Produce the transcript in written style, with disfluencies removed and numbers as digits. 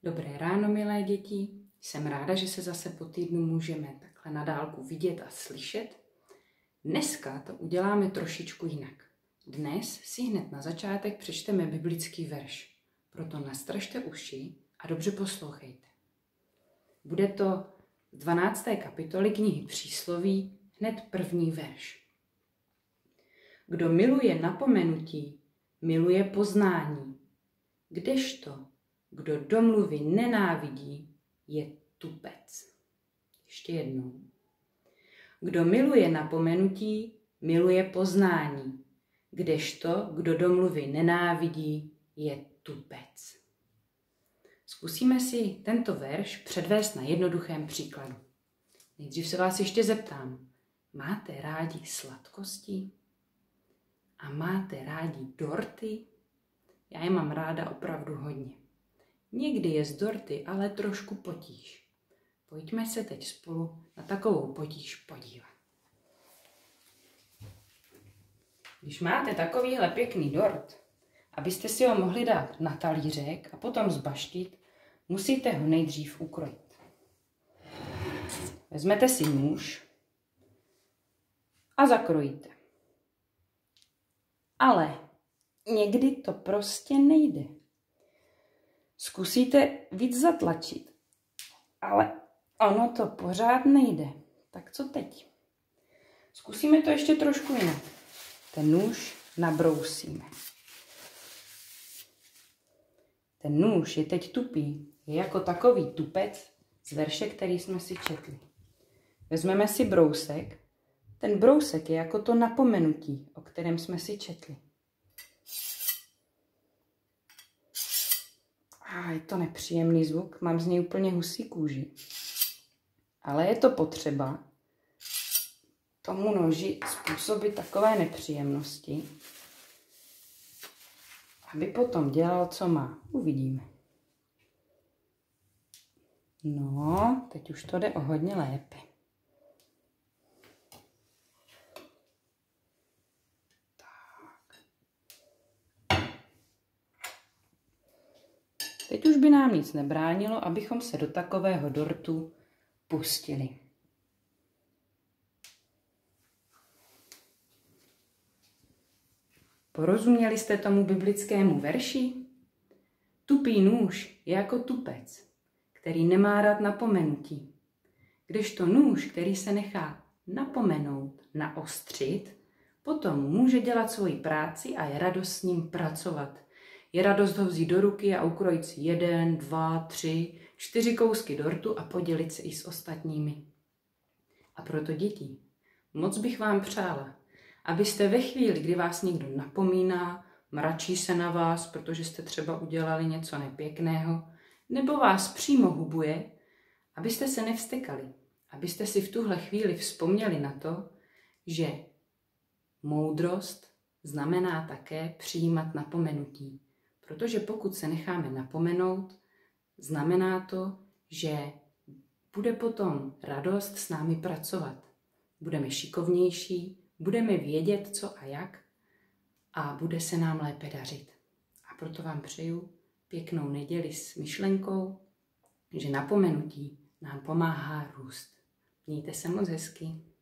Dobré ráno, milé děti. Jsem ráda, že se zase po týdnu můžeme takhle na dálku vidět a slyšet. Dneska to uděláme trošičku jinak. Dnes si hned na začátek přečteme biblický verš. Proto nastražte uši a dobře poslouchejte. Bude to z 12. kapitoly knihy Přísloví, hned první verš. Kdo miluje napomenutí, miluje poznání, kdežto kdo domluvy nenávidí, je tupec. Ještě jednou. Kdo miluje napomenutí, miluje poznání, kdežto kdo domluvy nenávidí, je tupec. Zkusíme si tento verš předvést na jednoduchém příkladu. Nejdřív se vás ještě zeptám, máte rádi sladkosti? A máte rádi dorty? Já je mám ráda opravdu hodně. Někdy je z dorty ale trošku potíž. Pojďme se teď spolu na takovou potíž podívat. Když máte takovýhle pěkný dort, abyste si ho mohli dát na talířek a potom zbaštit, musíte ho nejdřív ukrojit. Vezmete si nůž a zakrojíte. Ale někdy to prostě nejde. Zkusíte víc zatlačit, ale ono to pořád nejde. Tak co teď? Zkusíme to ještě trošku jinak. Ten nůž nabrousíme. Ten nůž je teď tupý. Je jako takový tupec z verše, který jsme si četli. Vezmeme si brousek. Ten brousek je jako to napomenutí, o kterém jsme si četli. Je to nepříjemný zvuk, mám z něj úplně husí kůži. Ale je to potřeba tomu noži způsobit takové nepříjemnosti, aby potom dělal, co má. Uvidíme. No, teď už to jde o hodně lépe. Teď už by nám nic nebránilo, abychom se do takového dortu pustili. Porozuměli jste tomu biblickému verši? Tupý nůž je jako tupec, který nemá rád napomenutí. Kdežto nůž, který se nechá napomenout, naostřit, potom může dělat svoji práci a je radost s ním pracovat. Je radost ho vzít do ruky a ukrojit si 1, 2, 3, 4 kousky dortu a podělit se i s ostatními. A proto děti, moc bych vám přála, abyste ve chvíli, kdy vás někdo napomíná, mračí se na vás, protože jste třeba udělali něco nepěkného, nebo vás přímo hubuje, abyste se nevstekali, abyste si v tuhle chvíli vzpomněli na to, že moudrost znamená také přijímat napomenutí. Protože pokud se necháme napomenout, znamená to, že bude potom radost s námi pracovat. Budeme šikovnější, budeme vědět, co a jak a bude se nám lépe dařit. A proto vám přeju pěknou neděli s myšlenkou, že napomenutí nám pomáhá růst. Mějte se moc hezky.